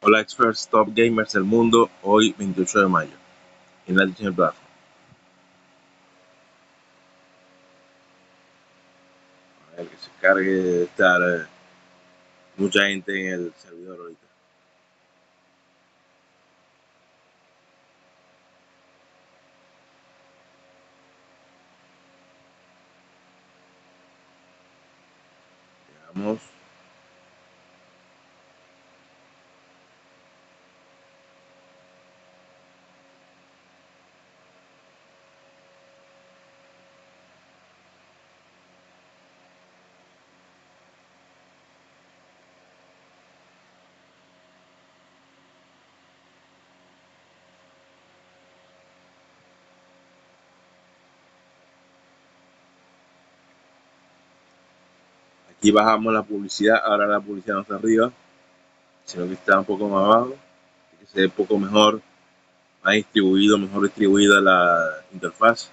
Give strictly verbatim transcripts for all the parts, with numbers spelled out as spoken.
Hola experts, top gamers del mundo, hoy veintiocho de mayo, en la edición del plazo. A ver que se cargue de estar eh, mucha gente en el servidor ahorita. Veamos. Aquí bajamos la publicidad, ahora la publicidad no está arriba, sino que está un poco más abajo, que se ve un poco mejor, más distribuido, mejor distribuida la interfaz.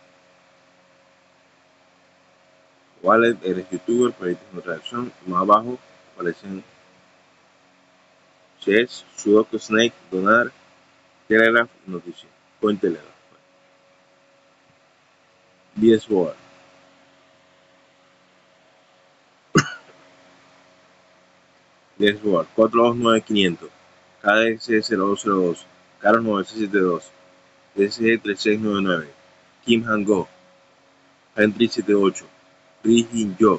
Wallet, eres youtuber, proyectos de reacción, más abajo aparecen Chess, Sudoku, Snake, Donar, Telegraph, Noticias, Cointelegraph, D S Board. Dashboard cuatro dos nueve quinientos, K D S cero dos cero dos, Caros nueve seis siete dos, D S G tres seis nueve nueve, Kim Han-go, Henry setenta y ocho, Ri Jin-yo,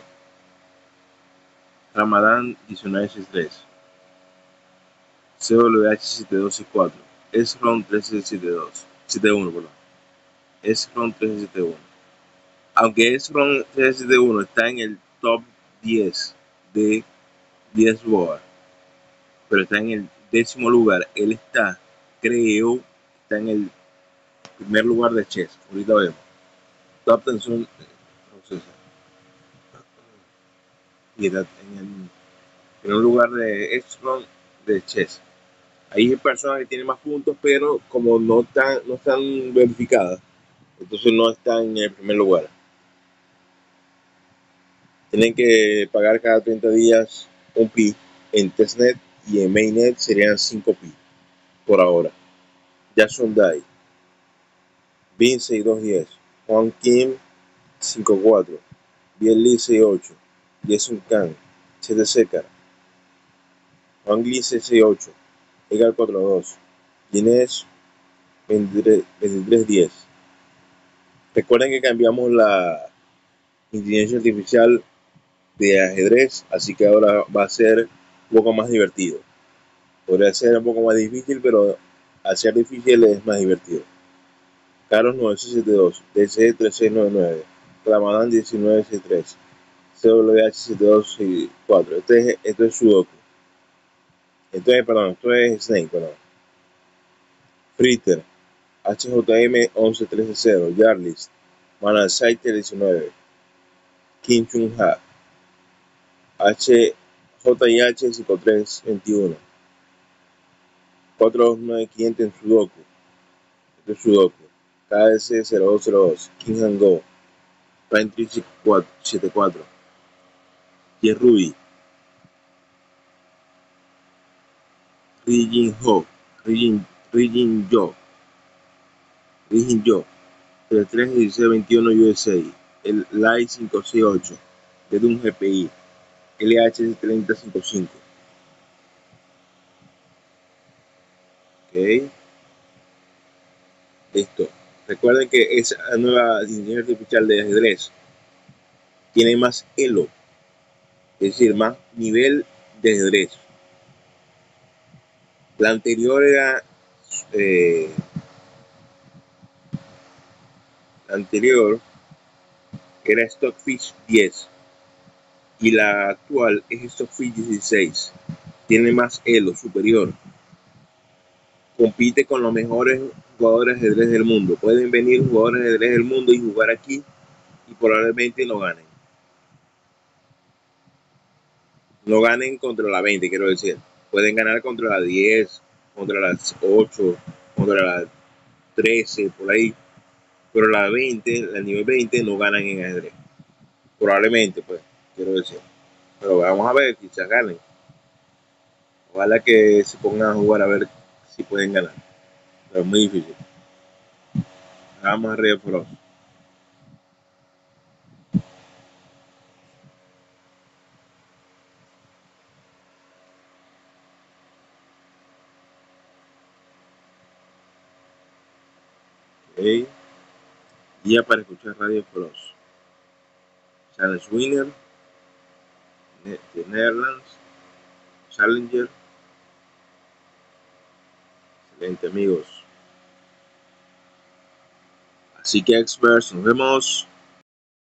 Ramadán diecinueve sesenta y tres, C W H siete dos seis cuatro, S-ROM trece setenta y dos, setenta y uno, perdón, S-ROM trece setenta y uno. Aunque S-ROM trece setenta y uno está en el top diez de Dashboard, pero está en el décimo lugar, él está, creo, está en el primer lugar de Chess. Ahorita vemos. Top tensión procesa. Y en, el, en un lugar de X-Ron de Chess. Hay personas que tienen más puntos, pero como no están, no están verificadas, entonces no están en el primer lugar. Tienen que pagar cada treinta días un pi en testnet y en mainnet serían cinco pi por ahora. Jason Dai, Bin seis dos uno cero, Juan Kim cinco cuatro, Bien Lee seis ocho, Jason Kang siete Secar, Juan Lee seis seis ocho, Egal cuatro dos, Guinness veintitrés diez. Recuerden que cambiamos la inteligencia artificial de ajedrez, así que ahora va a ser un poco más divertido. Podría ser un poco más difícil, pero al ser difícil es más divertido. Carlos nueve seis siete dos, D S G tres seis nueve nueve, Ramadán diecinueve sesenta y tres, C W H siete dos seis cuatro. Este es, esto es Sudoku. Esto es, perdón, esto es Snake, perdón. Fritter, H J M once trece cero, Yarlis, Manasaiter diecinueve, Kim Chung Ha, H J I H cincuenta y tres veintiuno, cuatro dos nueve quinientos en Sudoku, esto es Sudoku, K S cero dos cero dos, Kim Han-go, Pine Tree setenta y cuatro, Jerry, Ri Jin-ho, Ri Jin-yo, Ri Jin-yo, treinta y tres dieciséis veintiuno U S A, el Lai cinco seis ocho, desde un G P I, L H treinta cincuenta y cinco. Ok, listo. Recuerden que esa nueva inteligencia artificial de ajedrez tiene más elo, es decir, más nivel de ajedrez. La anterior era eh, la anterior era Stockfish diez y la actual es Stockfish dieciséis. Tiene más elo superior. Compite con los mejores jugadores de ajedrez del mundo. Pueden venir jugadores de ajedrez del mundo y jugar aquí y probablemente no ganen. No ganen contra la veinte, quiero decir. Pueden ganar contra la diez, contra las ocho, contra la trece, por ahí. Pero la veinte, la nivel veinte, no ganan en ajedrez. Probablemente, pues, quiero decir. Pero vamos a ver, quizás ganen. Ojalá que se pongan a jugar a ver si pueden ganar. Pero es muy difícil. Vamos a Río Frost. Okay. Guía para escuchar Radio Frost. Challenge Winner. De Netherlands. Challenger. Excelente, amigos. Así que, experts, nos vemos.